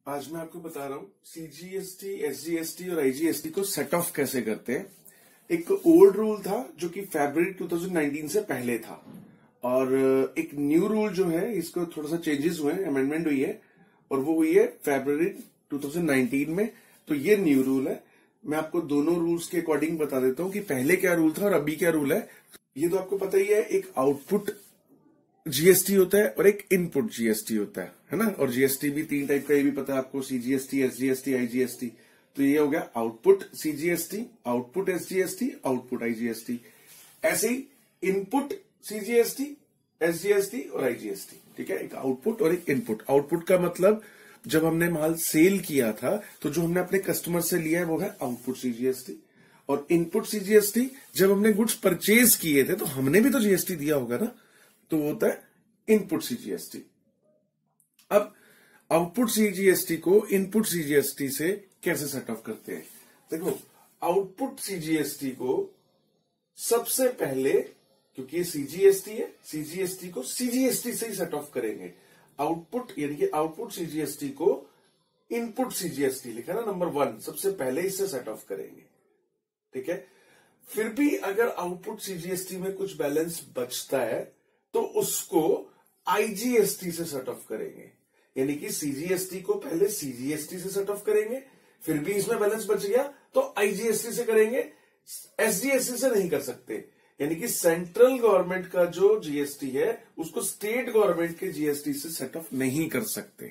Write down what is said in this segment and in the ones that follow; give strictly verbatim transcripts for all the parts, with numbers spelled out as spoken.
आज मैं आपको बता रहा हूँ सीजीएसटी, एसजीएसटी और आईजीएसटी को सेट ऑफ कैसे करते हैं। एक ओल्ड रूल था जो कि फरवरी दो हज़ार उन्नीस से पहले था, और एक न्यू रूल जो है इसको थोड़ा सा चेंजेस हुए हैं, अमेंडमेंट हुई है, और वो हुई है फरवरी दो हज़ार उन्नीस में। तो ये न्यू रूल है। मैं आपको दोनों रूल्स के अकॉर्डिंग बता देता हूँ कि पहले क्या रूल था और अभी क्या रूल है। ये तो आपको पता ही है, एक आउटपुट जीएसटी होता है और एक इनपुट जीएसटी होता है है ना। और जीएसटी भी तीन टाइप का, ये भी पता है आपको, सीजीएसटी, एसजीएसटी, आईजीएसटी। तो ये हो गया output CGST, output SGST, output IGST. ऐसे ही इनपुट सीजीएसटी, एसजीएसटी और आईजीएसटी। ठीक है, एक आउटपुट और एक इनपुट। आउटपुट का मतलब जब हमने माल सेल किया था तो जो हमने अपने कस्टमर से लिया है वो है आउटपुट सीजीएसटी, और इनपुट सीजीएसटी जब हमने गुड्स परचेज किए थे तो हमने भी तो जीएसटी दिया होगा ना, तो वो होता है इनपुट सीजीएसटी। अब आउटपुट सीजीएसटी को इनपुट सीजीएसटी से कैसे सेट ऑफ करते हैं। देखो, आउटपुट सीजीएसटी को सबसे पहले, क्योंकि ये सीजीएसटी है, सीजीएसटी को सीजीएसटी से ही सेट ऑफ करेंगे। आउटपुट यानी कि आउटपुट सीजीएसटी को इनपुट सीजीएसटी लिखा ना, नंबर वन, सबसे पहले इससे सेट ऑफ करेंगे। ठीक है, फिर भी अगर आउटपुट सीजीएसटी में कुछ बैलेंस बचता है तो उसको आईजीएसटी से सेट ऑफ करेंगे। यानी कि सीजीएसटी को पहले सीजीएसटी से सेट ऑफ करेंगे, फिर भी इसमें बैलेंस बच गया तो आईजीएसटी से करेंगे, एसजीएसटी से नहीं कर सकते। यानी कि सेंट्रल गवर्नमेंट का जो जीएसटी है उसको स्टेट गवर्नमेंट के जीएसटी से सेट ऑफ नहीं कर सकते।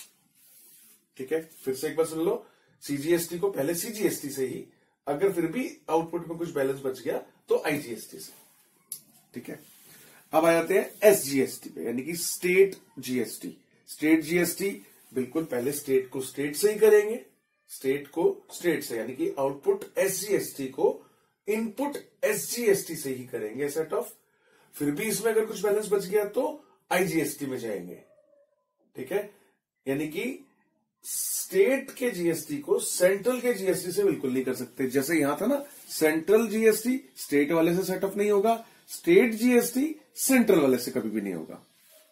ठीक है, फिर से एक बार सुन लो, सीजीएसटी को पहले सीजीएसटी से ही, अगर फिर भी आउटपुट में कुछ बैलेंस बच गया तो आईजीएसटी से। ठीक है, अब आ जाते हैं एसजीएसटी पे, यानी कि स्टेट जीएसटी। स्टेट जीएसटी बिल्कुल पहले स्टेट को स्टेट से ही करेंगे, स्टेट को स्टेट से, यानी कि आउटपुट एसजीएसटी को इनपुट एसजीएसटी से ही करेंगे सेट ऑफ। फिर भी इसमें अगर कुछ बैलेंस बच गया तो आईजीएसटी में जाएंगे। ठीक है, यानी कि स्टेट के जीएसटी को सेंट्रल के जीएसटी से बिल्कुल नहीं कर सकते। जैसे यहां था ना, सेंट्रल जीएसटी स्टेट वाले से सेट ऑफ नहीं होगा, स्टेट जीएसटी सेंट्रल वाले से कभी भी नहीं होगा।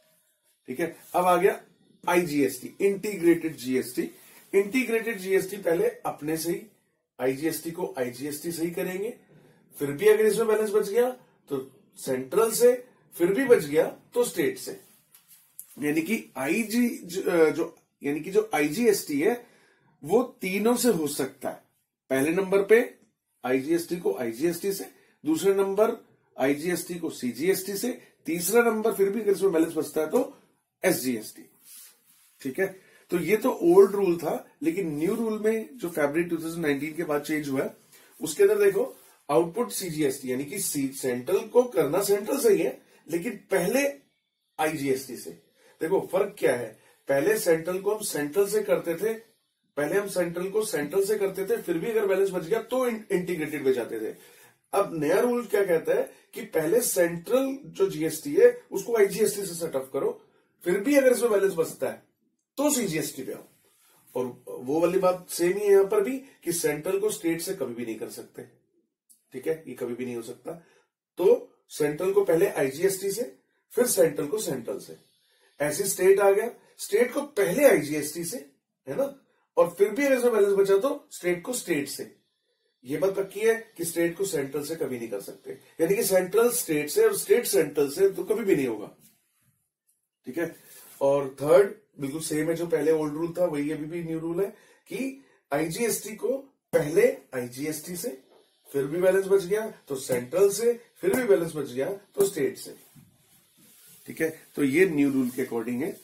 ठीक है, अब आ गया IGST, integrated GST. Integrated GST पहले अपने से ही आईजीएसटी को आईजीएसटी से ही करेंगे, फिर भी अगर इसमें बैलेंस बच गया तो सेंट्रल से, फिर भी बच गया तो स्टेट से। यानी कि आईजी जो यानी कि जो आईजीएसटी है वो तीनों से हो सकता है। पहले नंबर पे आईजीएसटी को आईजीएसटी से, दूसरे नंबर आईजीएसटी को सीजीएसटी से, तीसरा नंबर फिर भी अगर इसमें बैलेंस बचता है तो एसजीएसटी। ठीक है, तो ये तो ओल्ड रूल था, लेकिन न्यू रूल में जो फरवरी दो हज़ार उन्नीस के बाद चेंज हुआ है उसके अंदर देखो, आउटपुट सीजीएसटी यानी कि सेंट्रल को करना सेंट्रल से ही है, लेकिन पहले आईजीएसटी से। देखो फर्क क्या है, पहले सेंट्रल को हम सेंट्रल से करते थे, पहले हम सेंट्रल को सेंट्रल से करते थे, फिर भी अगर बैलेंस बच गया तो इंटीग्रेटेड में जाते थे। अब नया रूल क्या कहता है कि पहले सेंट्रल जो जीएसटी है उसको आईजीएसटी से सेट ऑफ करो, फिर भी अगर इसमें बैलेंस बचता है तो सीजीएसटी पे आओ। और वो वाली बात सेम ही है यहां पर भी कि सेंट्रल को स्टेट से कभी भी नहीं कर सकते। ठीक है, ये कभी भी नहीं हो सकता। तो सेंट्रल को पहले आईजीएसटी से, फिर सेंट्रल को सेंट्रल से। ऐसे स्टेट आ गया, स्टेट को पहले आईजीएसटी से, है ना, और फिर भी अगर इसमें बैलेंस बचा तो स्टेट को स्टेट से। ये बात पक्की है कि स्टेट को सेंट्रल से कभी नहीं कर सकते, यानी कि सेंट्रल स्टेट से और स्टेट सेंट्रल से तो कभी भी नहीं होगा। ठीक है, और थर्ड बिल्कुल सेम है, जो पहले ओल्ड रूल था वही अभी भी न्यू रूल है कि आईजीएसटी को पहले आईजीएसटी से, फिर भी बैलेंस बच गया तो सेंट्रल से, फिर भी बैलेंस बच गया तो स्टेट से। ठीक है, तो ये न्यू रूल के अकॉर्डिंग है।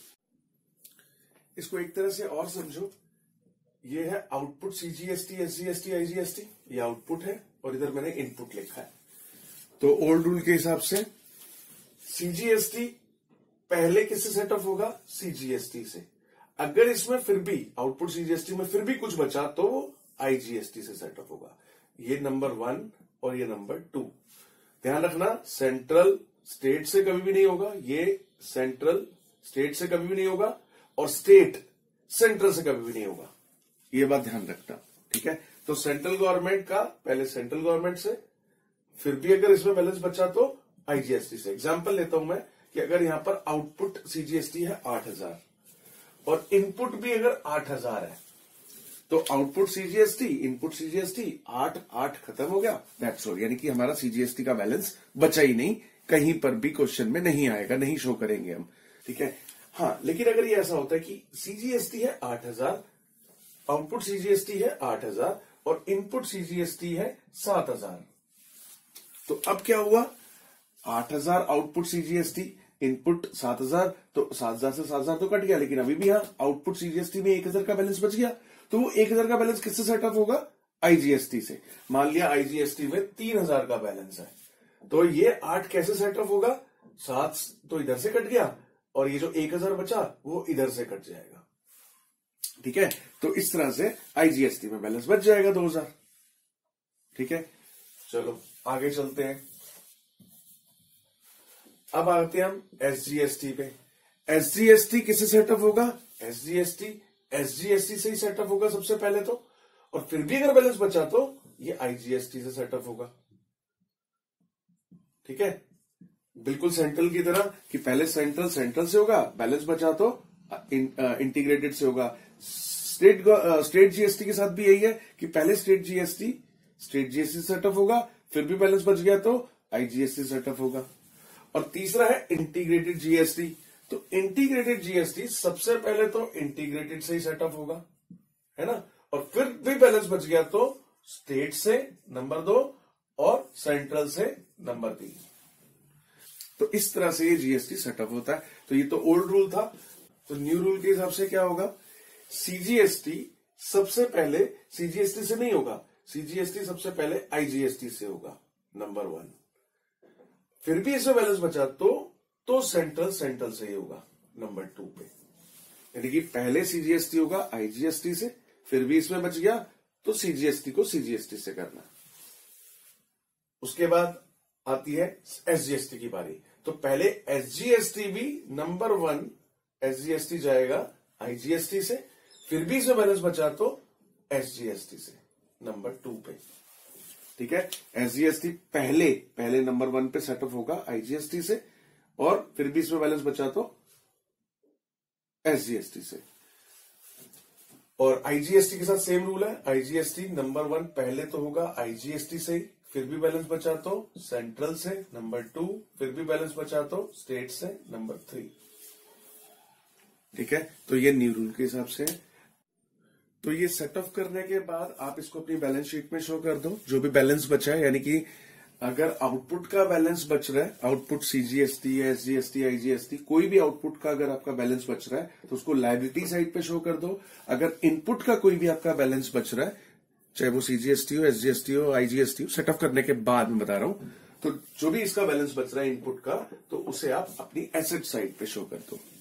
इसको एक तरह से और समझो, ये है आउटपुट सीजीएसटी, एसजीएसटी, आईजीएसटी, ये आउटपुट है और इधर मैंने इनपुट लिखा है। तो ओल्ड रूल के हिसाब से सीजीएसटी पहले किससे सेट ऑफ होगा, सीजीएसटी से। अगर इसमें फिर भी आउटपुट सीजीएसटी में फिर भी कुछ बचा तो वो आईजीएसटी से सेट ऑफ होगा। ये नंबर वन और ये नंबर टू ध्यान रखना, सेंट्रल स्टेट से कभी भी नहीं होगा, ये सेंट्रल स्टेट से कभी भी नहीं होगा, और स्टेट सेंट्रल से कभी भी नहीं होगा। ये बात ध्यान रखना। ठीक है, तो सेंट्रल गवर्नमेंट का पहले सेंट्रल गवर्नमेंट से, फिर भी अगर इसमें बैलेंस बचा तो आईजीएसटी से। एग्जांपल लेता हूं मैं कि अगर यहां पर आउटपुट सीजीएसटी है आठ हजार और इनपुट भी अगर आठ हजार है तो आउटपुट सीजीएसटी इनपुट सीजीएसटी आठ आठ खत्म हो गया, दैट्स ऑल। यानी कि हमारा सीजीएसटी का बैलेंस बचा ही नहीं, कहीं पर भी क्वेश्चन में नहीं आएगा, नहीं शो करेंगे हम, ठीक है। हाँ, लेकिन अगर ये ऐसा होता है कि सीजीएसटी है आठ हजार, आउटपुट सीजीएसटी है आठ हजार और इनपुट सीजीएसटी है सात हजार, तो अब क्या हुआ, आठ हजार आउटपुट सीजीएसटी, इनपुट सात हजार, तो सात हजार से सात हजार तो कट गया, लेकिन अभी भी यहां आउटपुट सीजीएसटी में एक हजार का बैलेंस बच गया। तो वो एक हजार का बैलेंस किससे सेटअप होगा, आईजीएसटी से। मान लिया आईजीएसटी में तीन हजार का बैलेंस है, तो ये आठ कैसे सेटअप होगा, सात तो इधर से कट गया और ये जो एक हजार बचा वो इधर से कट जाएगा, ठीक है। तो इस तरह से आईजीएसटी में बैलेंस बच जाएगा दो हजार, ठीक है। चलो आगे चलते हैं। अब आते हैं हम एसजीएसटी पे। एसजीएसटी किससे सेटअप होगा, एसजीएसटी एसजीएसटी से ही सेटअप होगा सबसे पहले तो, और फिर भी अगर बैलेंस बचा तो ये आईजीएसटी से सेटअप होगा, ठीक है। बिल्कुल सेंट्रल की तरह कि पहले सेंट्रल सेंट्रल से होगा, बैलेंस बचा तो इंटीग्रेटेड से होगा। स्टेट स्टेट जीएसटी के साथ भी यही है कि पहले state GST state GST setup होगा, फिर भी बैलेंस बच गया तो आईजीएसटी सेटअप होगा। और तीसरा है इंटीग्रेटेड जीएसटी, तो इंटीग्रेटेड जीएसटी सबसे पहले तो इंटीग्रेटेड से ही सेटअप होगा, है ना, और फिर भी बैलेंस बच गया तो स्टेट से नंबर दो और सेंट्रल से नंबर तीन। तो इस तरह से ये जीएसटी सेटअप होता है। तो ये तो ओल्ड रूल था, तो न्यू रूल के हिसाब से क्या होगा, सीजीएसटी सबसे पहले सीजीएसटी से नहीं होगा, सीजीएसटी सबसे पहले आईजीएसटी से होगा, नंबर वन। फिर भी इसमें बैलेंस बचा तो तो सेंट्रल सेंट्रल से ही होगा, नंबर टू पे। यानी कि पहले सीजीएसटी होगा आईजीएसटी से, फिर भी इसमें बच गया तो सीजीएसटी को सीजीएसटी से करना। उसके बाद आती है एसजीएसटी की बारी, तो पहले एसजीएसटी भी नंबर वन एसजीएसटी जाएगा आईजीएसटी से, फिर भी इसमें बैलेंस बचा तो एसजीएसटी से नंबर टू पे, ठीक है। एसजीएसटी पहले पहले नंबर वन पे सेटअप होगा आईजीएसटी से, और फिर भी इसमें बैलेंस बचा तो एसजीएसटी से। और आईजीएसटी के साथ सेम रूल है, आईजीएसटी नंबर वन पहले तो होगा आईजीएसटी से, फिर भी बैलेंस बचा तो सेंट्रल से नंबर टू, फिर भी बैलेंस बचा तो स्टेट से नंबर थ्री, ठीक है। तो ये न्यू रूल के हिसाब से है। तो ये सेटअप करने के बाद आप इसको अपनी बैलेंस शीट में शो कर दो, जो भी बैलेंस बचा है। यानी कि अगर आउटपुट का बैलेंस बच रहा है, आउटपुट सीजीएसटी, एसजीएसटी, आईजीएसटी, कोई भी आउटपुट का अगर आपका बैलेंस बच रहा है तो उसको लायबिलिटी साइड पे शो कर दो। अगर इनपुट का कोई भी आपका बैलेंस बच रहा है, चाहे वो सीजीएसटी हो, एसजीएसटी हो, आईजीएसटी हो, सेटअप करने के बाद मैं बता रहा हूं, तो जो भी इसका बैलेंस बच रहा है इनपुट का, तो उसे आप अपनी एसेट साइड पे शो कर दो।